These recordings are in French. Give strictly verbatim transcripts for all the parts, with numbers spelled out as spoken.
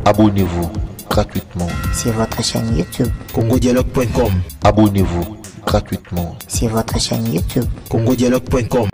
Abonnez-vous gratuitement sur votre chaîne YouTube congodialogue point com. Abonnez-vous gratuitement sur votre chaîne YouTube congodialogue point com.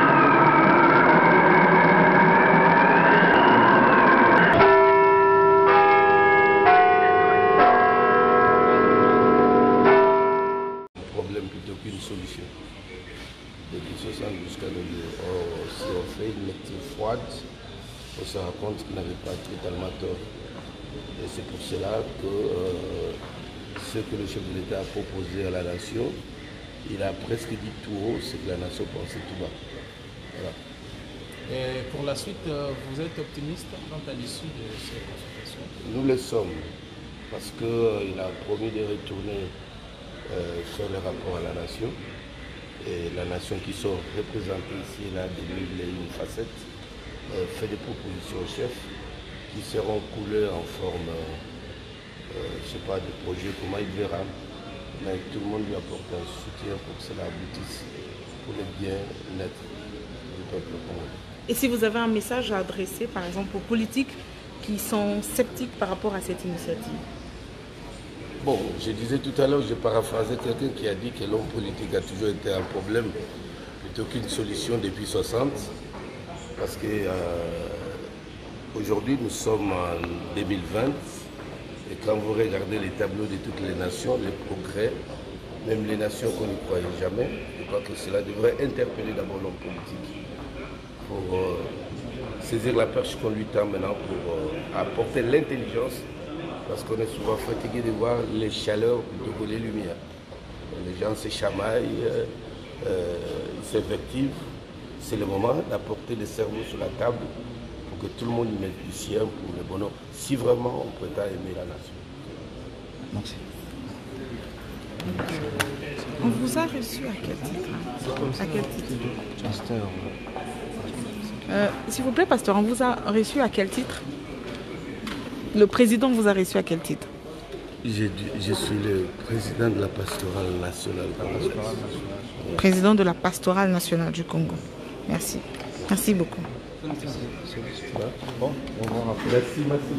Problème plutôt qu'une solution. Depuis soixante jusqu'à nos jours, or, si on fait une lecture froide, on se rend compte qu'il n'avait pas totalement tort. Et c'est pour cela que euh, ce que le chef de l'État a proposé à la nation, il a presque dit tout haut ce que la nation pensait tout bas. Voilà. Et pour la suite, vous êtes optimiste quant à l'issue de ces consultations? Nous le sommes, parce qu'il euh, a promis de retourner euh, sur le rapport à la nation. Et la nation qui sont représentées ici, là, de mille et une facettes, euh, fait des propositions au chef qui seront coulées en forme, euh, je ne sais pas, de projet, comment il verra. Mais tout le monde lui apporte un soutien pour que cela aboutisse pour le bien-être du peuple congolais. Et si vous avez un message à adresser, par exemple, aux politiques qui sont sceptiques par rapport à cette initiative? Bon, je disais tout à l'heure, j'ai paraphrasé quelqu'un qui a dit que l'homme politique a toujours été un problème plutôt qu'une solution depuis soixante. Parce que euh, aujourd'hui, nous sommes en deux mille vingt. Et quand vous regardez les tableaux de toutes les nations, les progrès, même les nations qu'on ne croyait jamais, je crois que cela devrait interpeller d'abord l'homme politique pour euh, saisir la perche qu'on lui tend maintenant pour euh, apporter l'intelligence, parce qu'on est souvent fatigué de voir les chaleurs plutôt que les lumières. Les gens se chamaillent, euh, euh, ils s'invectivent. C'est le moment d'apporter le cerveau sur la table pour que tout le monde y mette du sien pour le bonheur, si vraiment on prétend aimer la nation. Merci. On vous a reçu à quel titre? À quel titre? Pasteur. Euh, S'il vous plaît, pasteur, on vous a reçu à quel titre? Le président vous a reçu à quel titre? Je, je suis le président de la pastorale nationale. Président de la pastorale nationale du Congo. Merci. Merci beaucoup. Bon, on va rappeler. Merci, merci.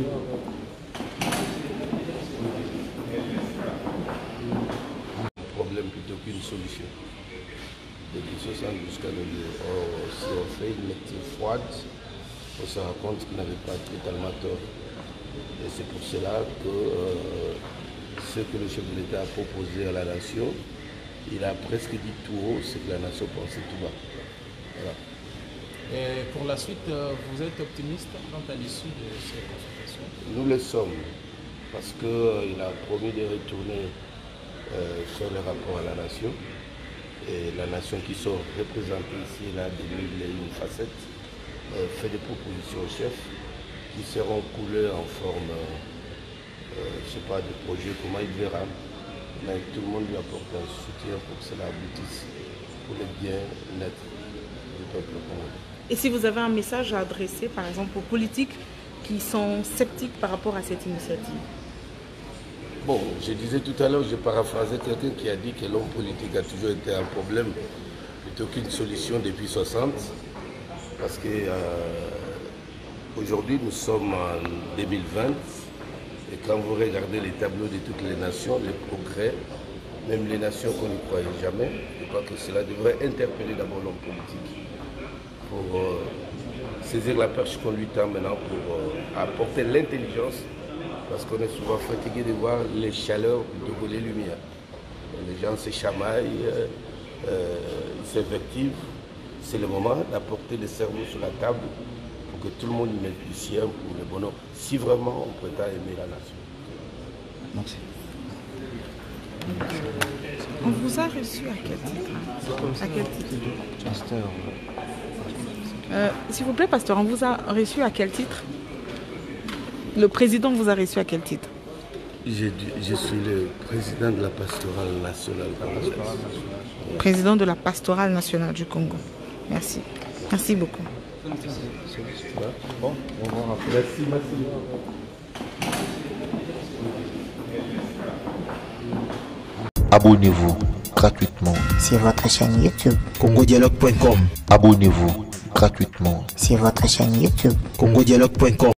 Problème plutôt qu'une solution. Depuis soixante jusqu'à nos jours, or, si on fait une lecture froide, on se rend compte qu'il n'avait pas totalement tort. Et c'est pour cela que euh, ce que le chef de l'État a proposé à la nation, il a presque dit tout haut ce que la nation pensait tout bas. Voilà. Et pour la suite, vous êtes optimiste quant à l'issue de ces consultations? Nous le sommes, parce qu'il euh, a promis de retourner euh, sur le rapport à la nation. Et la nation qui sont représentées ici, là, de mille et une facettes, euh, fait des propositions au chef qui seront coulées en forme, euh, je ne sais pas, de projet, comment il verra. Mais tout le monde lui apporte un soutien pour que cela aboutisse pour le bien-être du peuple congolais. Et si vous avez un message à adresser, par exemple, aux politiques qui sont sceptiques par rapport à cette initiative? Bon, je disais tout à l'heure, j'ai paraphrasé quelqu'un qui a dit que l'homme politique a toujours été un problème plutôt qu'une solution depuis soixante. Parce que euh, aujourd'hui, nous sommes en deux mille vingt. Et quand vous regardez les tableaux de toutes les nations, les progrès, même les nations qu'on ne croyait jamais, je crois que cela devrait interpeller d'abord l'homme politique pour euh, saisir la perche qu'on lui tend maintenant pour euh, apporter l'intelligence, parce qu'on est souvent fatigué de voir les chaleurs plutôt que les lumières. Les gens se chamaillent, euh, euh, ils s'invectivent. C'est le moment d'apporter le cerveau sur la table pour que tout le monde y mette du sien pour le bonheur, si vraiment on prétend aimer la nation. Merci. On vous a reçu à quel titre? À quel titre? Pasteur. Euh, S'il vous plaît, pasteur, on vous a reçu à quel titre? Le président vous a reçu à quel titre? Je, je suis le président de la pastorale nationale. Président de la pastorale nationale du Congo. Merci. Merci beaucoup. Bon, on va rappeler. Merci, merci. Abonnez-vous gratuitement sur votre chaîne YouTube congodialogue point com. Abonnez-vous gratuitement sur votre chaîne YouTube congodialogue point com.